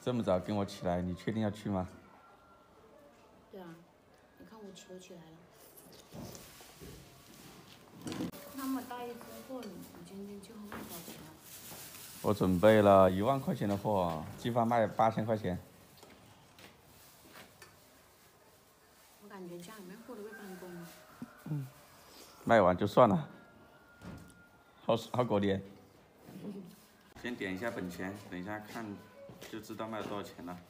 这么早跟我起来，你确定要去吗？ 对啊，你看我起都起来了。那么大一支货，你今天就会卖多少钱啊？ 我准备了1万块钱的货，计划卖8000块钱。 我感觉家里面货都被搬空了。 卖完就算了，好过年。先点一下本钱，等一下看就知道卖了多少钱了。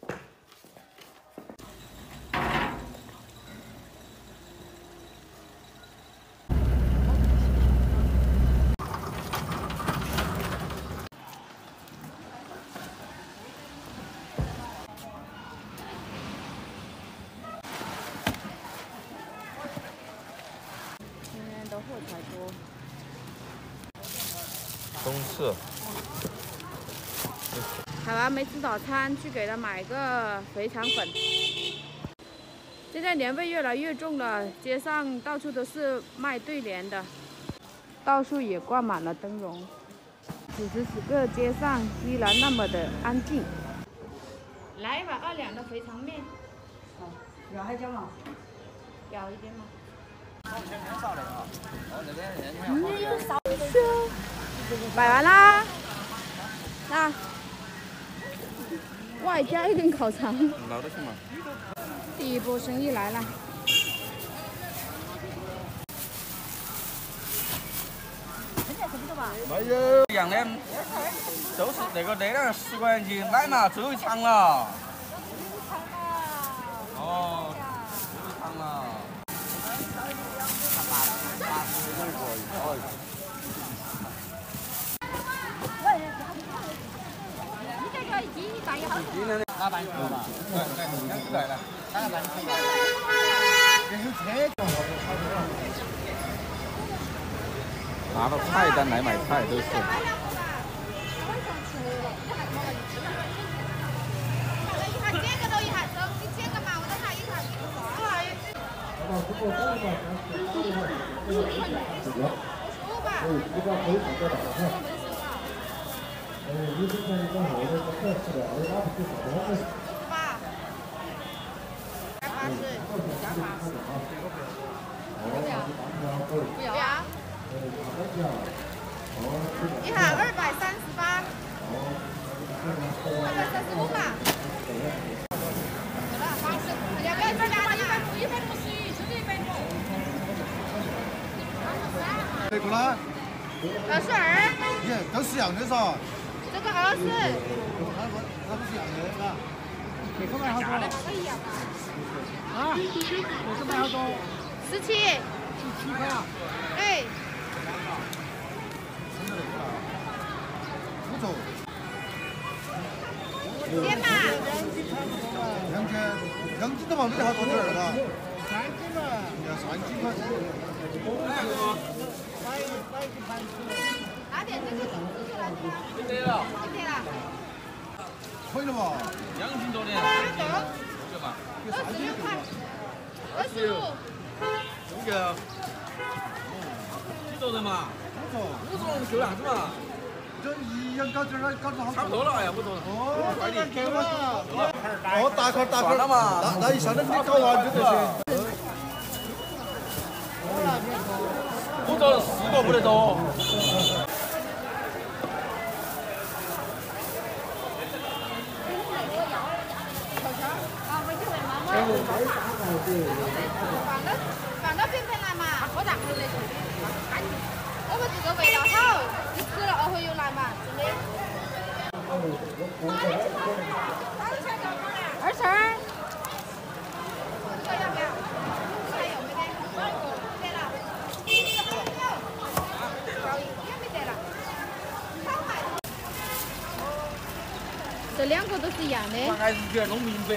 今天的货才多。 中式。 海娃没吃早餐，去给他买个肥肠粉。现在年味越来越重了，街上到处都是卖对联的，到处也挂满了灯笼。此时此刻，街上依然那么的安静。来一碗2两的肥肠面。 好，舀海椒嘛。 舀一点嘛。 少一些。 买完啦。那。外加一根烤肠。 捞得去吗？ 第一波生意来了。 没有，养的都是那个10块钱斤，来嘛，最后一场了。哦，最后一场了。 你这个一斤一半也好多。 拿半斤嘛，来，拿半斤。这有车就拿到菜单来买菜都是。 不要啊！一盒238，235嘛。好了，80，要不要这俩150，是不是150？ 这个呢 22， 耶，都是一样的噻。 这个20。 它不是一样的，嘎。这个卖好多？啊？这个卖好多 17。 17块啊？ 对。 不错。 点嘛。 2斤的嘛，没得好多点儿嘎。3斤嘛，要3斤块。 拿点这个出去了。 没得了。 没得了。 可以了吧 2斤多点。这嘛。 26块。25。 这个。几多人嘛？50人够啥子嘛？ 这一样搞点儿，搞得好。 差不多了，哎呀，不多了。 哦， 快点给嘛。哦，大块算了嘛。 那一下子没搞完就得行。 不多4个不得多。 放到边边来嘛，喝大口的。我们这个味道好，你吃了后又来嘛，真的。22。这个要不要？还有没得？没得了。也没得了。这2个都是一样的。 我还是觉得弄明白。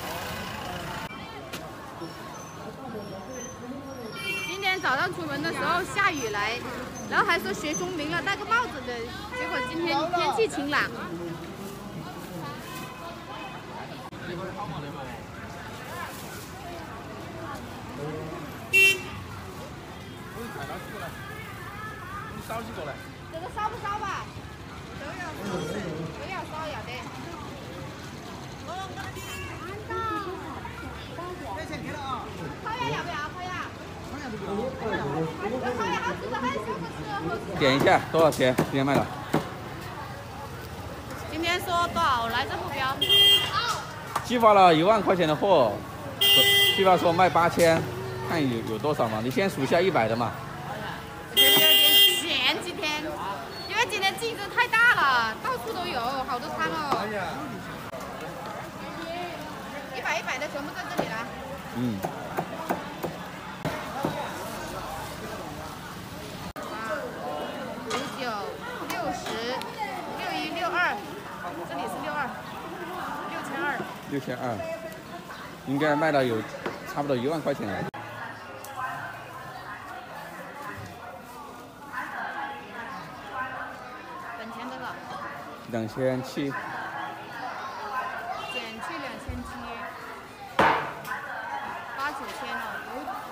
今天早上出门的时候下雨来，然后还说学聪明了戴个帽子的，结果今天天气晴朗。 你烧几个来？ 这个烧不烧吧？都要烧，要的。 点一下多少钱？今天卖了？ 今天说多少来这目标？ 寄发了1万块钱的货，寄发说卖8000，看有多少嘛？你先数下100的嘛。 我觉得有点闲今天，因为今天竞争太大了，到处都有好多摊哦。100的全部在这里来。 嗯。 这里是62，6200，6200， 应该卖了有差不多1万块钱了。 本钱多少 ？2700。 减去2700，8、9000了，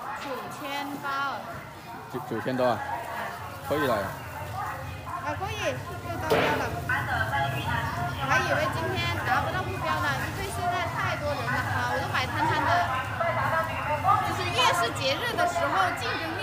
有9800。 9000多啊？可以了。 啊，可以，又到标了。我还以为今天达不到目标呢，因为现在太多人了，好多摆摊摊的。就是越是节日的时候，竞争越